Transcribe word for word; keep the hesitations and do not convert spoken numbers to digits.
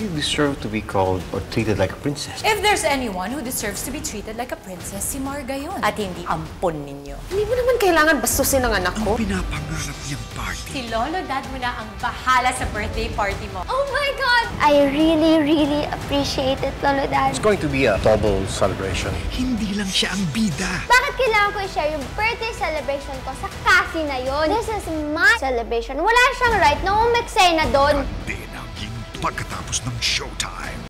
You deserve to be called or treated like a princess. If there's anyone who deserves to be treated like a princess, si Marga yun. At hindi ampon ninyo. Hindi mo naman kailangan bastusin ang anak ko. Ang pinapangarap niyang party. Si Lolo Dad mo na ang bahala sa birthday party mo. Oh my God! I really, really appreciate it, Lolo Dad. It's going to be a double celebration. Hindi lang siya ang bida. Bakit kailangan ko i-share yung birthday celebration ko sa Cassie na yun? This is my celebration. Wala siyang right na umeksena doon. At din ang ginto pagkatapos ng showtime.